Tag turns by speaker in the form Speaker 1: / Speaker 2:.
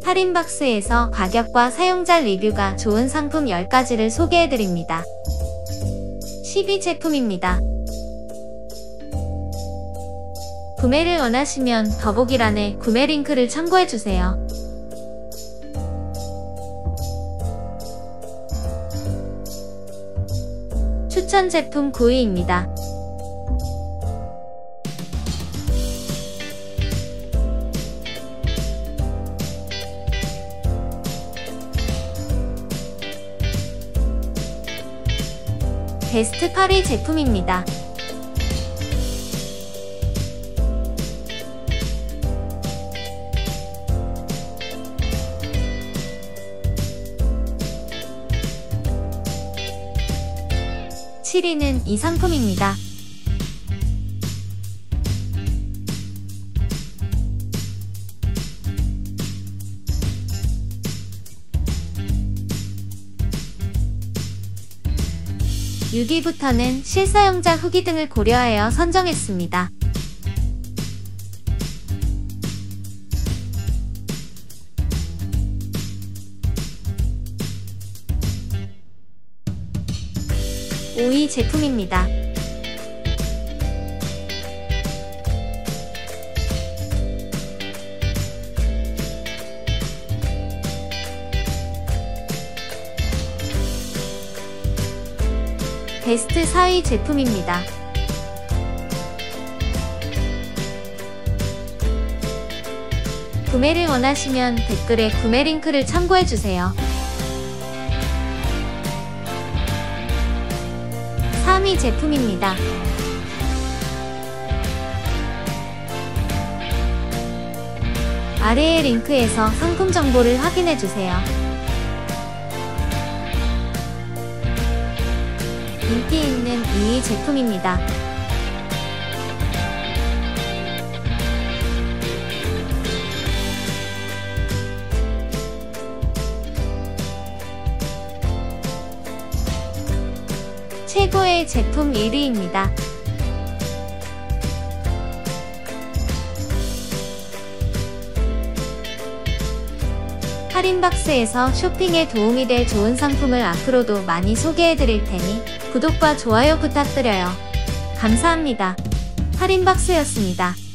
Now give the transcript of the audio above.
Speaker 1: 할인박스에서 가격과 사용자 리뷰가 좋은 상품 10가지를 소개해드립니다. 10위 제품입니다. 구매를 원하시면 더보기란에 구매 링크를 참고해주세요. 추천 제품 9위입니다. 베스트 8위 제품입니다. (7위는) 이 상품입니다. (6위부터는) 실사용자 후기 등을 고려하여 선정했습니다. (5위) 제품입니다. 베스트 4위 제품입니다. 구매를 원하시면 댓글에 구매 링크를 참고해주세요. 3위 제품입니다. 아래의 링크에서 상품 정보를 확인해주세요. 인기 있는 2위 제품입니다. 최고의 제품 1위입니다. 할인박스에서 쇼핑에 도움이 될 좋은 상품을 앞으로도 많이 소개해드릴 테니 구독과 좋아요 부탁드려요. 감사합니다. 할인박스였습니다.